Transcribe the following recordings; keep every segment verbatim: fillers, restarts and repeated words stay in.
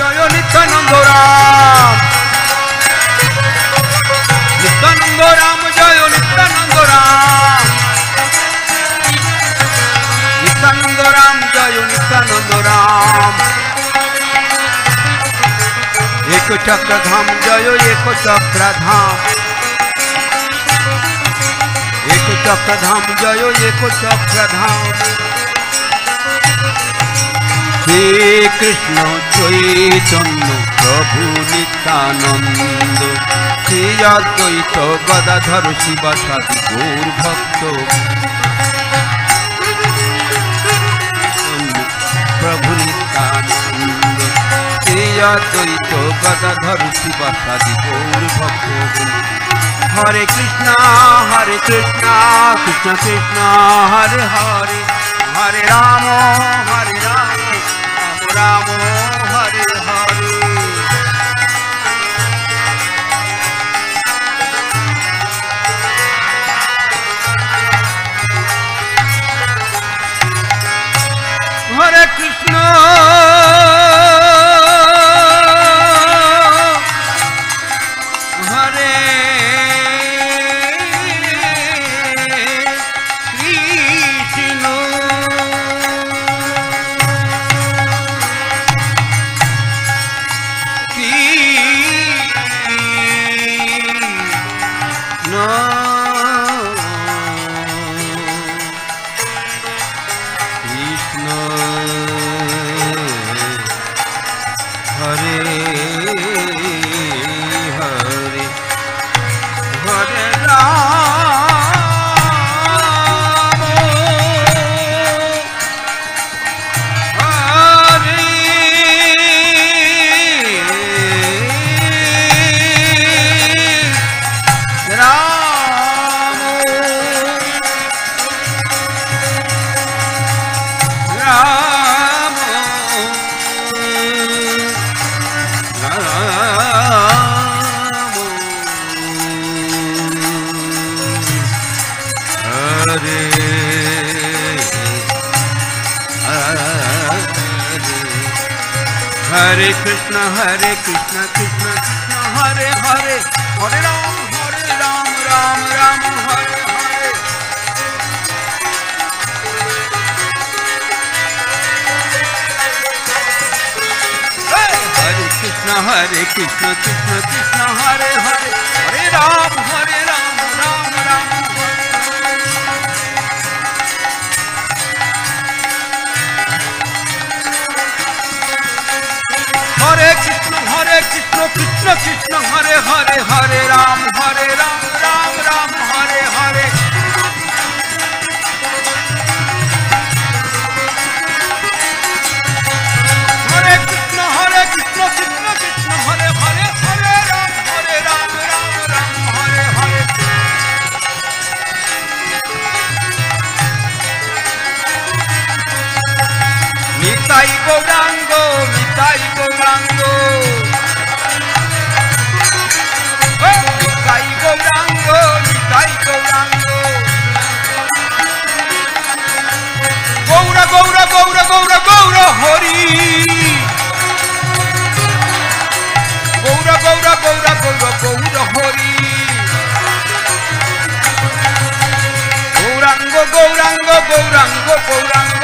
জয় নিত্যানন্দ রাম, নিত্যানন্দ রাম জয় নিত্যানন্দ রাম, নিত্যানন্দ রাম জয় নিত্যানন্দ রাম। এক চক্রধাম জয় এক চক্রধাম, এক চক্রধাম জয় এক চক্রধাম। শ্রী কৃষ্ণ চৈতন্য প্রভু নিত্যানন্দ, শ্রী অদ্বৈত গদাধর শিবাসাদি গৌর ভক্ত, প্রভু নিত্যানন্দ, শ্রী অদ্বৈত গদাধর শিবাসাদি গৌর ভক্ত। হরে কৃষ্ণ হরে কৃষ্ণ কৃষ্ণ কৃষ্ণ হরে হরে, হরে রাম হরে রাম রাম রাম হরে হরে। হরে কৃষ্ণ হরে কৃষ্ণ, কৃষ্ণ হরে হরে, হরে রাম হরে রাম রাম হরে হরে কৃষ্ণ হরে কৃষ্ণ কৃষ্ণ কৃষ্ণ হরে হরে, হরে রাম হরে রাম রাম রাম হরে হরে। হরে কৃষ্ণ হরে কৃষ্ণ কৃষ্ণ কৃষ্ণ হরে হরে, হরে রাম হরে রাম রাম রাম হরে হরে। হরে কৃষ্ণ হরে কৃষ্ণ কৃষ্ণ কৃষ্ণ হরে হরে, হরে রাম হরে রাম রাম রাম হরে হরে। হরে কৃষ্ণ হরে কৃষ্ণ কৃষ্ণ কৃষ্ণ হরে হরে, হরে রাম হরে রাম রাম রাম হরে হরে। নিতাই গৌরাঙ্গ নিতাই গৌরাঙ্গ, নিতাই গৌরাঙ্গ নিতাই গৌরাঙ্গ। গৌর গৌর গৌর গৌর গৌর হরি, গৌর গৌর গৌর গৌর গৌর হরি। গৌরাঙ্গ গৌরাঙ্গ গৌরাঙ্গ গৌরাঙ্গ,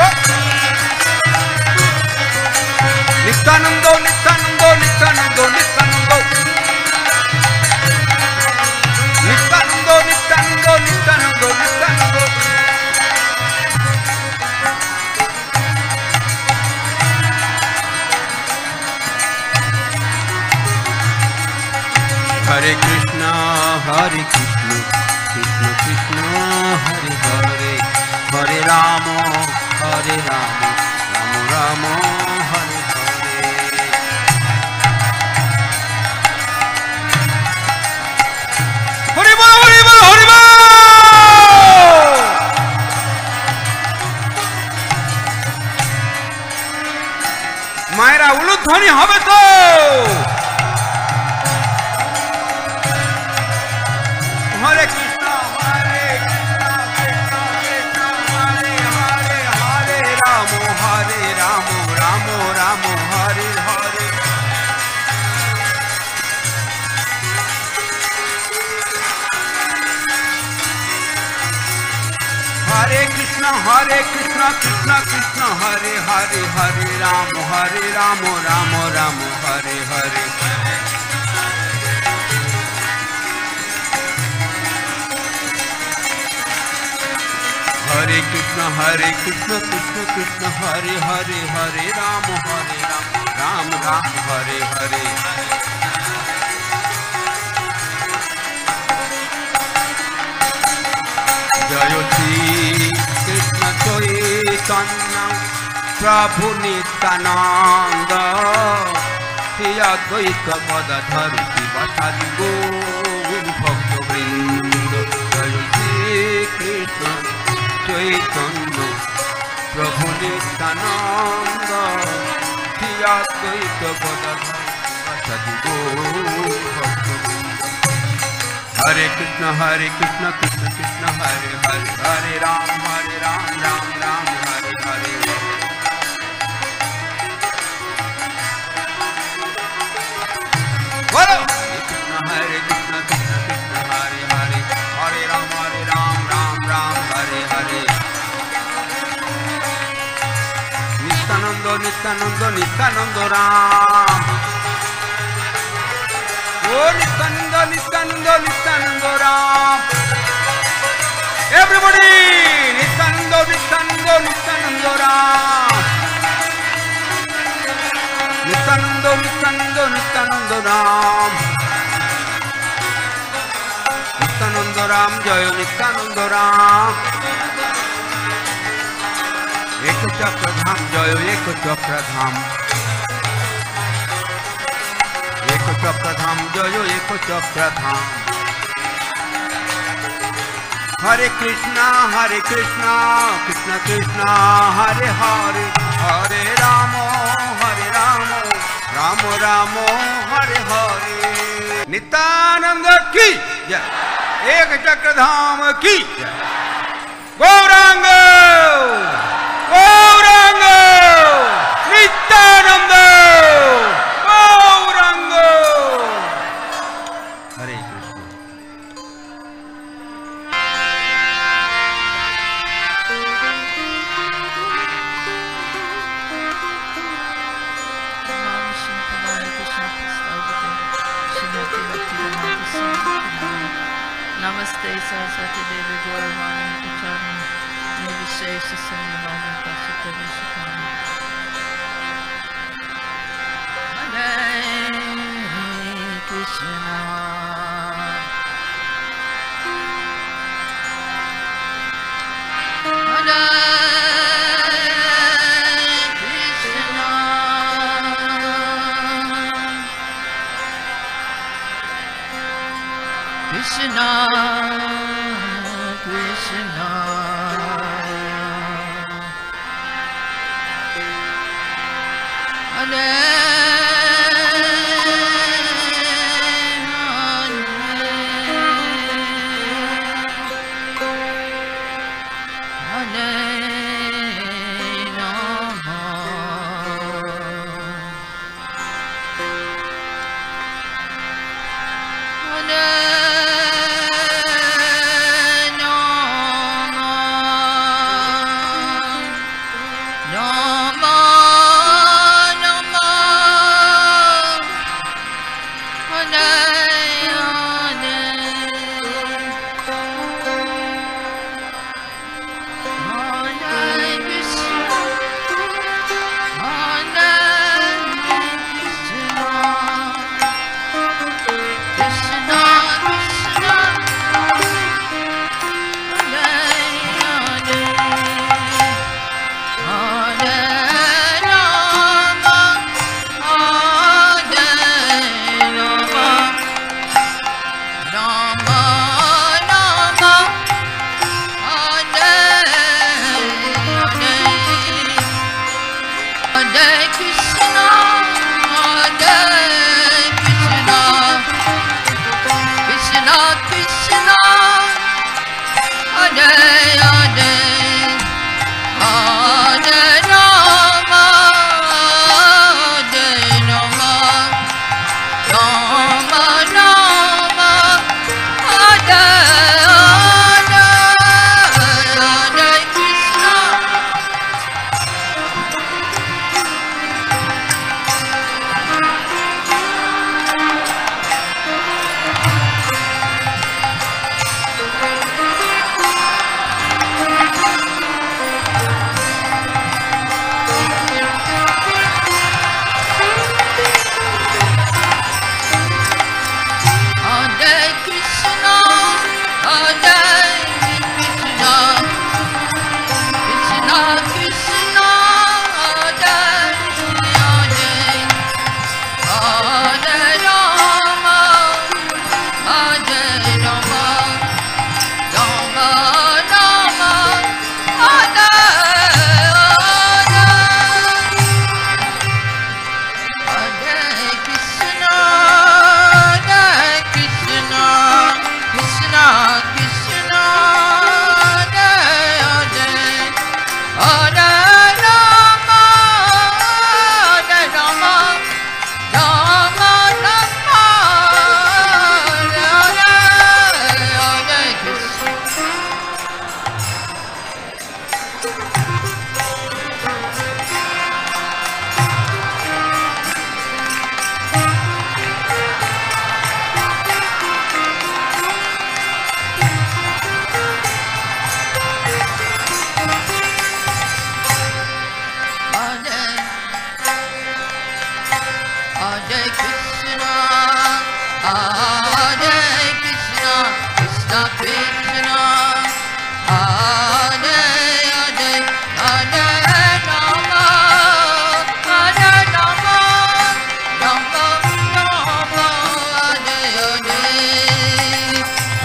নিত্যানন্দ নিত্যানন্দ নিত্যানন্দ নিত্যানন্দ, নিত্যানন্দ নিত্যানন্দ নিত্যানন্দ নিত্যানন্দ। হরে কৃষ্ণ হরে কৃষ্ণ কৃষ্ণ কৃষ্ণ হরে হরে, হরে রাম হরে রাম রাম রাম হরে হরে। হরি বল হরি বল হরি বল। মায়েরা উলুধ্বনি হবে তো? হরে কৃষ্ণ হরে কৃষ্ণ কৃষ্ণ কৃষ্ণ হরে হরে, হরে রাম হরে Ram Ram Ram Hare Hare. Hare Krishna, Hare Krishna, Krishna Krishna, Hare Hare, Hare Rama, Hare Rama, Rama Rama, Hare Hare. Hare Krishna, Hare Krishna, Krishna Krishna, Hare Hare, Hare Rama, Hare Rama, Rama Rama, Hare Hare. Jaya Shri Krishna Chaitanya Prabhu Nityananda Shri Advaita Gadadhar Sivasadi Gaur Bhakta Vrinda. Jaya Shri Krishna Chaitanya Prabhu Nityananda Shri Advaita Gadadhar Sivasadi Gaur Bhakta Vrinda. Hare Krishna, Hare Krishna, Krishna Krishna, Hare Hare, Hare Ram, Hare Ram, Ram Ram, Hare Hare. Hare Krishna, Hare Krishna, Krishna Krishna, Hare Hare, Hare Ram, Hare Ram, Ram Ram, Hare Hare. Nityananda, Nityananda, Nityananda Ram. Oh, Nityananda, Nityananda, Nityananda Ram. Everybody, Nityananda, Nityananda, Nityananda Ram. Nityananda, Nityananda, Nityananda Ram. Nityananda Ram, Jaya Nityananda Ram. Ek Chakra Dham, Jaya Ek Chakra Dham. Ek Chakra Dham, Jaya Ek Chakra Dham. Hare Krishna, Hare Krishna, Krishna Krishna, Hare Hare, Hare Rama, Hare Rama, Rama Rama, Hare Hare. Nityananda ki jai, Ek Chakra Dham ki jai. Gauranga, Gauranga, Nityananda. Namaste Saraswati Devi Gauravani Pacharani Nirvishesha Sanyavani Pasita Vishakani. Hare Krishna, Hare Krishna, Krishna Krishna, Hare Hare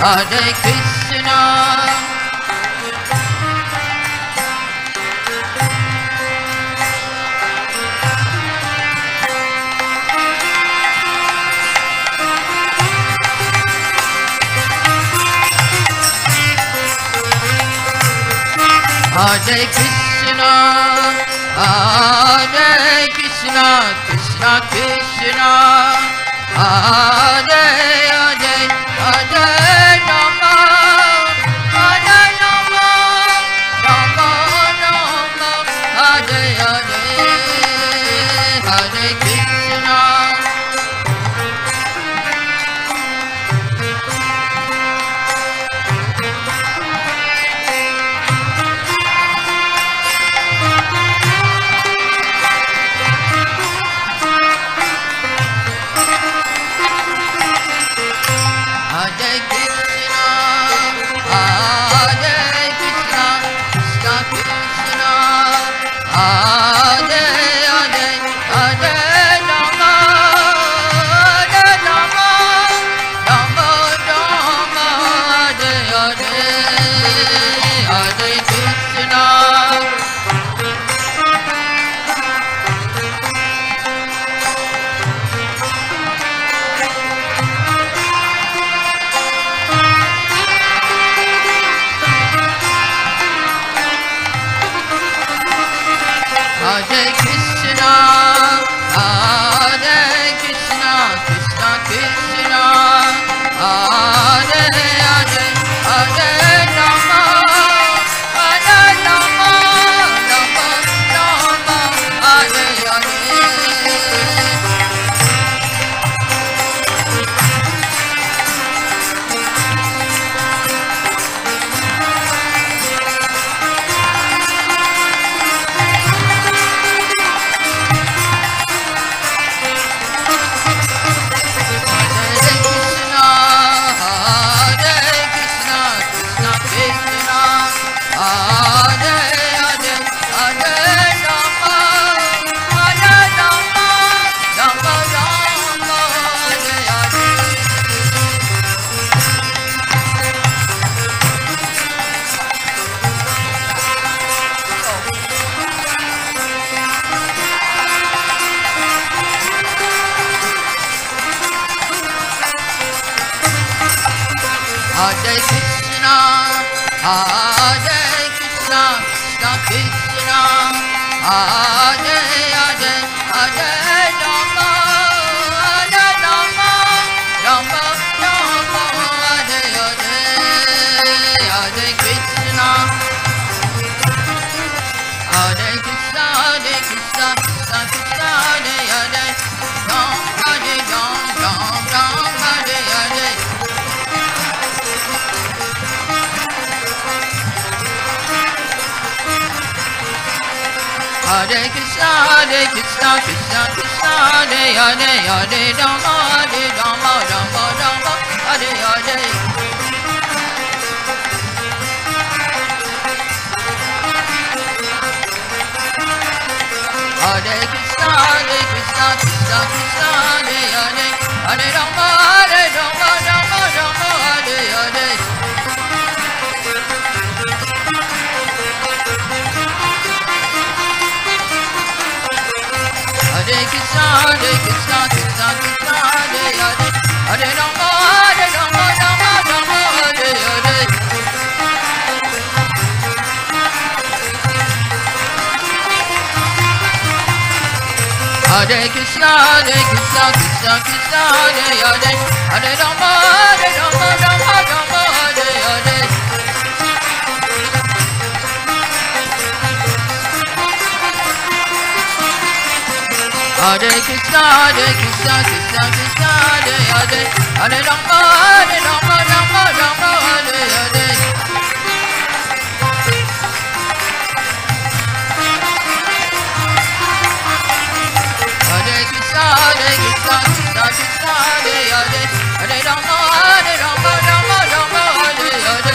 Hare Krishna, Hare Krishna, Hare Krishna, Krishna Krishna, Hare Hare, Hare Rama, Hare Rama, Rama Rama, Hare Hare, Hare Krishna. Hare Krishna, Hare Krishna, Krishna Krishna, Hare Hare, Hare Rama, Hare Rama, Rama Rama, Hare Hare, Hare Krishna. Hare Krishna, Hare Krishna, Krishna Krishna, Hare Hare, Hare Rama, Hare Rama, Rama Rama, Hare Hare. Hare Krishna, Hare Krishna, Krishna Krishna, Hare Hare, Hare Rama, Hare Rama, Rama Rama, Hare Hare, Hare Krishna, Hare Krishna, Hare Krishna, Krishna Krishna, Hare Hare, Ram Hare Ram, Ram Ram, Hare Hare. Hare Krishna, Hare Krishna, Krishna Krishna, Hare Hare, Hare Rama, Hare Rama, Rama Rama, Hare Hare. Hare Krishna, Hare Krishna, Krishna Krishna, Hare Hare, Hare Rama, Hare Rama, Rama Rama, Hare Hare. Hare Krishna, Hare Krishna, Krishna Krishna, Hare Hare, Hare Rama, Hare Rama, Rama Rama, Hare Hare. Hare Krishna, Hare Krishna, Krishna Krishna, Hare Hare, Hare Rama, Hare Rama, Rama Rama, Hare Hare. Hare Krishna, Hare Krishna, Krishna Krishna, Hare Hare, Hare Rama, Hare Rama, Rama Rama, Hare Hare. Hare Krishna, Hare Krishna, Krishna Krishna, Hare Hare, Hare Rama, Hare Rama, Rama Rama, Hare Hare.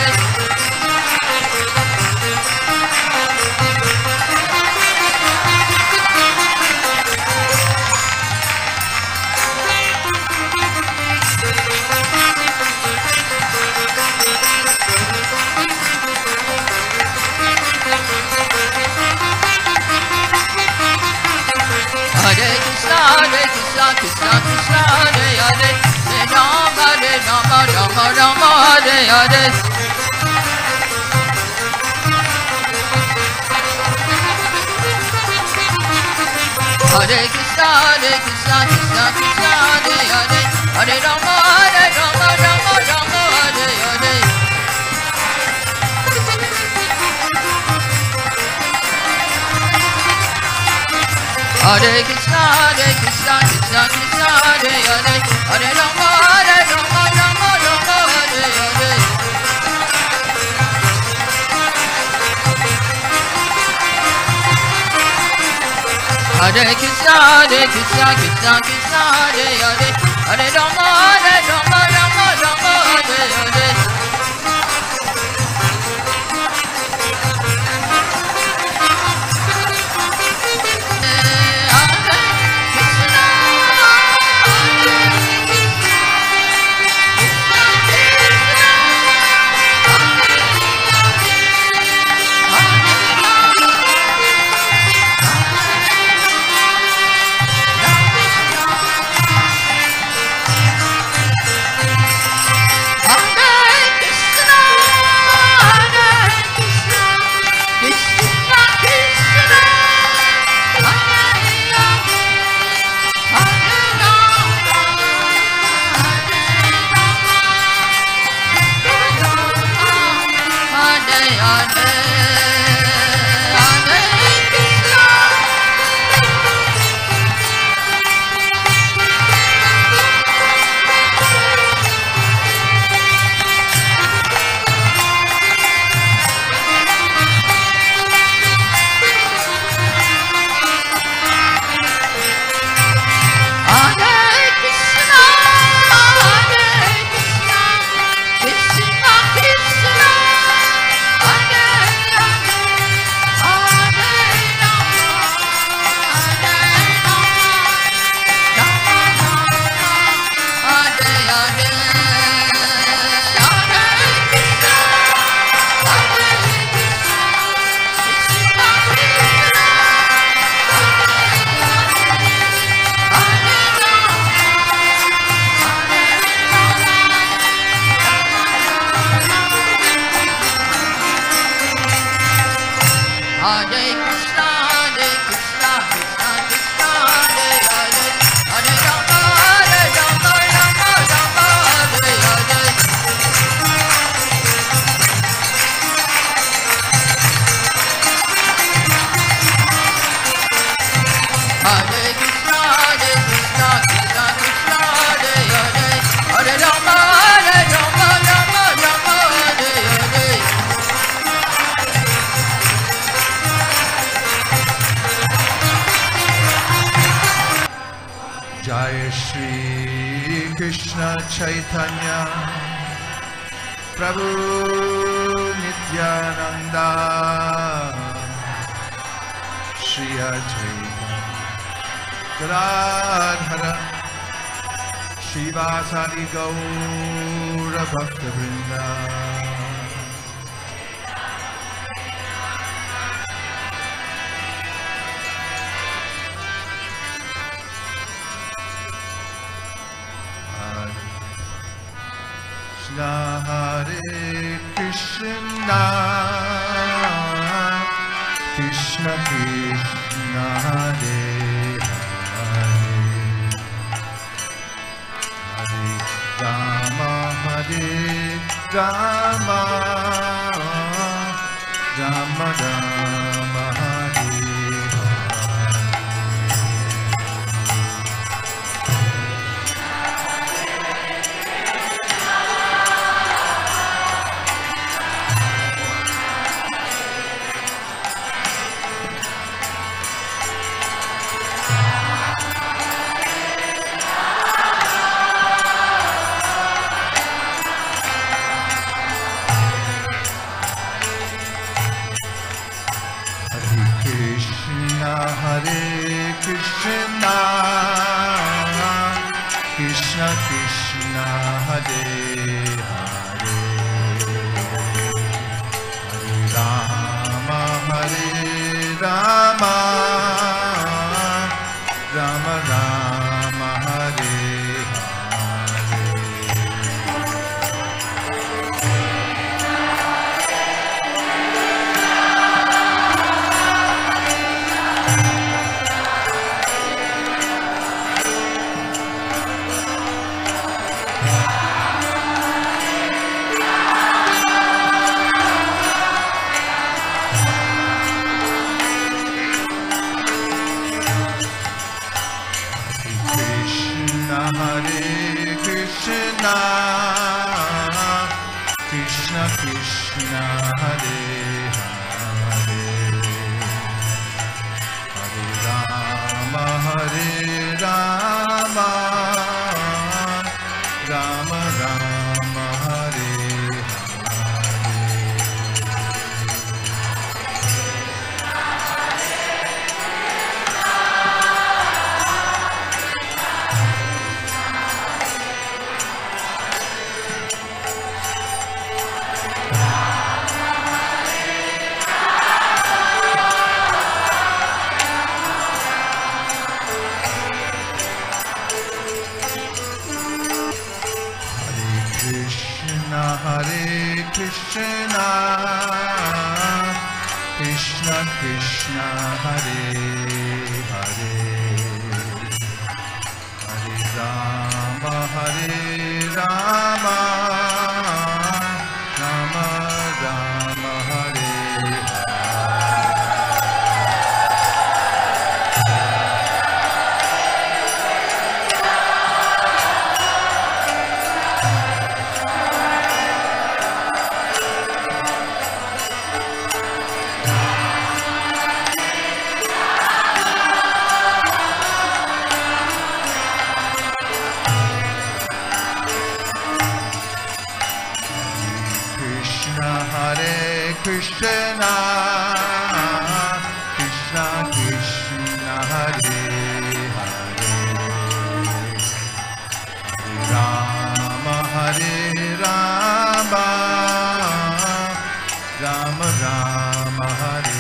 Krishna Krishna Hare Hare Hare Rama Hare Rama Rama Rama Hare Hare Hare Krishna Hare Krishna Krishna Krishna Hare Hare Hare Rama Hare Rama Rama Rama Hare Hare Hare Krishna Hare Krishna Krishna Krishna Hare Hare Hare Rama Hare Rama Rama Rama Hare Hare Hare Krishna Hare Krishna Krishna Krishna Hare Hare Hare Rama Hare Rama Rama Rama Hare Hare Chaitanya Prabhu Nityananda Shri Advaita Gadadhara Shivasadi Gaura Bhakta Vrinda Hare Krishna Krishna Krishna Hare Hare Hare Rama Hare Rama Rama Rama Hare Hare Krishna Krishna Krishna Hare Hare Hare Rama Hare Rama Rama Rama Krishna Krishna Hare Hare Hare Rama Hare Rama Rama Rama Hare Krishna Krishna Krishna Hare Hare Rama Hare Rama Rama Rama Hare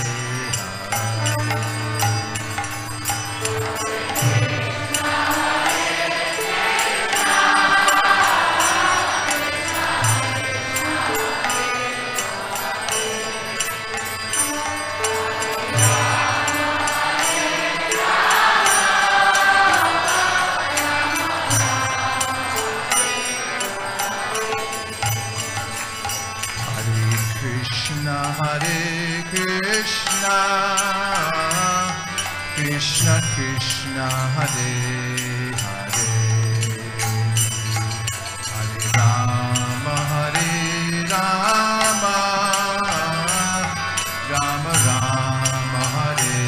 Hare Krishna Krishna Krishna Hare Hare Hare Rama Hare Rama Rama Rama Hare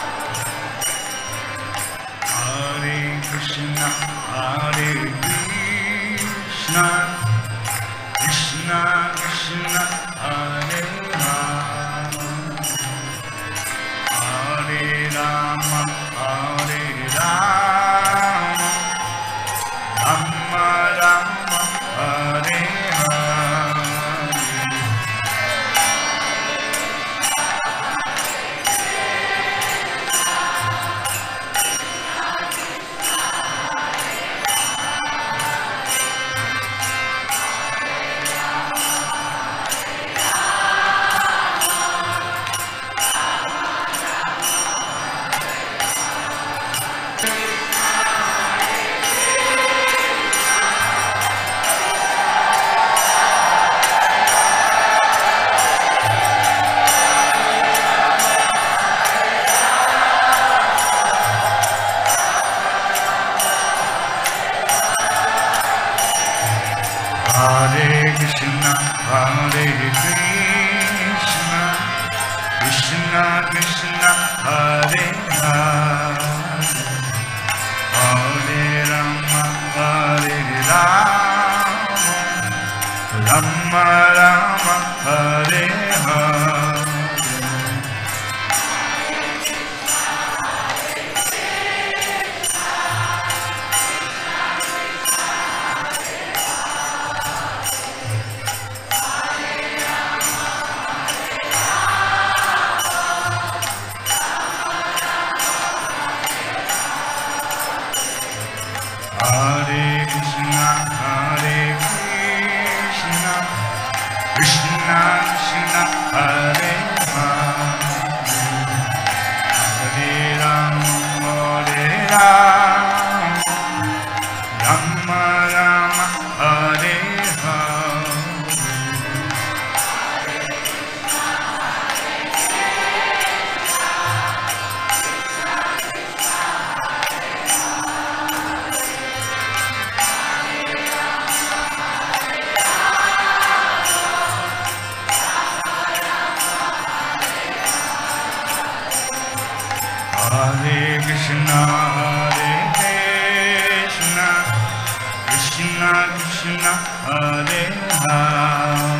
Krishna Hare Krishna, Hare Hare, Hare Rama, Hare Rama, Rama Rama, Hare Hare. Hare Krishna, Hare Krishna, Krishna Krishna, Hare Hare, Hare Rama, Hare Rama, Rama Rama, Hare Hare. Hare Krishna, Hare Krishna, Krishna Krishna, Hare Hare,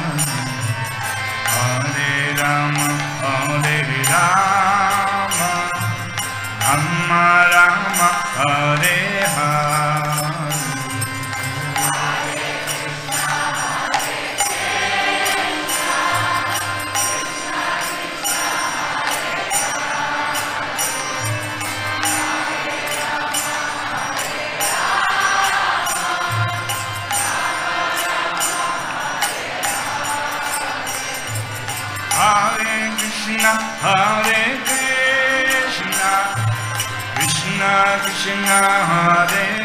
Hare Rama, Hare Rama, Rama Rama, Hare Hare. Hare Krishna, Hare Krishna, Krishna Krishna, Hare